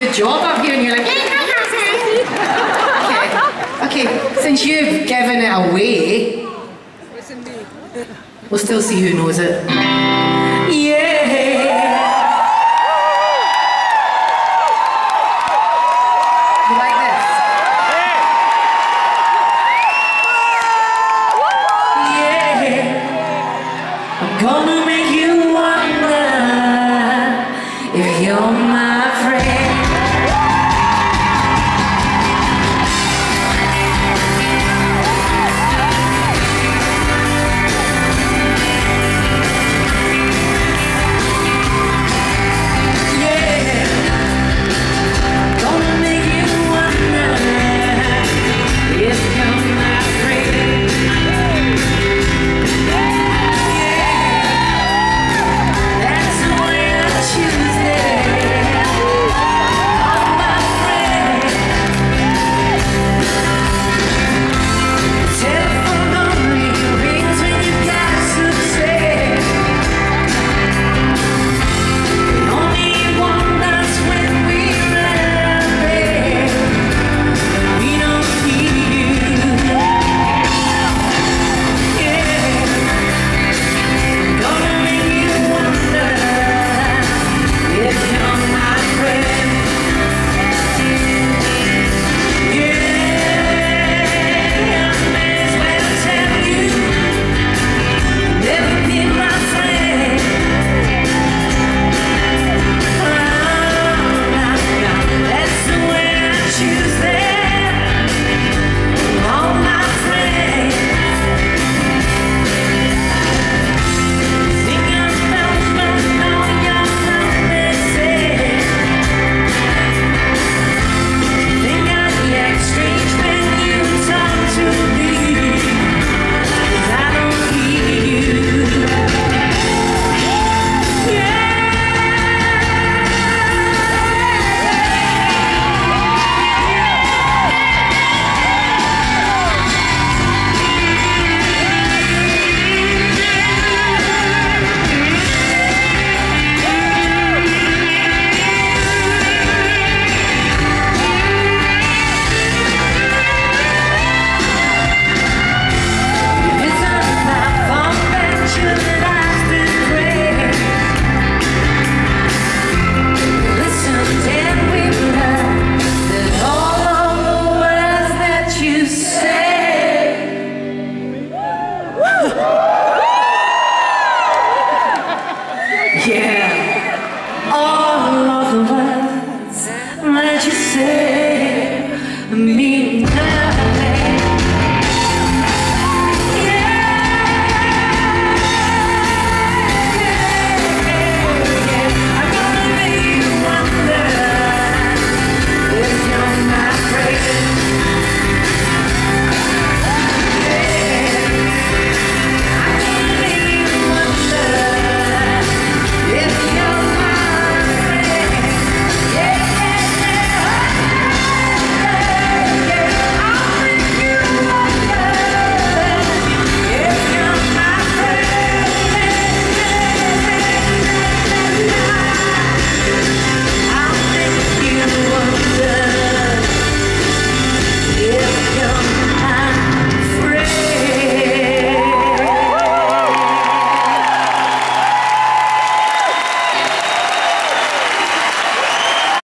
Good job up here, and you're like, okay, since you've given it away, we'll still see who knows it. Yeah. You like this? Yeah. I'm gonna make you wonder if you're my friend. Yeah, all of the words that you say mean